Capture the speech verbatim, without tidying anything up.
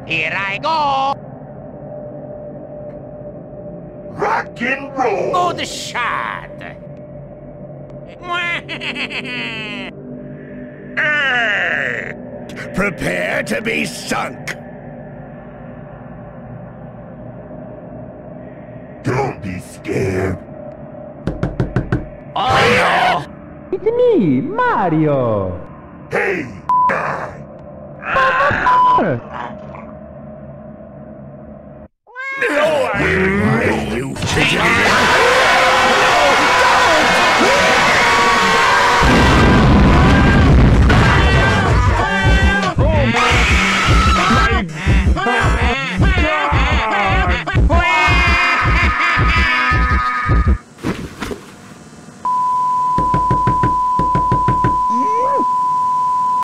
Here I go! Rock and roll! Good shot! Prepare to be sunk! Don't be scared. Oh no! It's me, Mario! Hey, guy! No, I... You...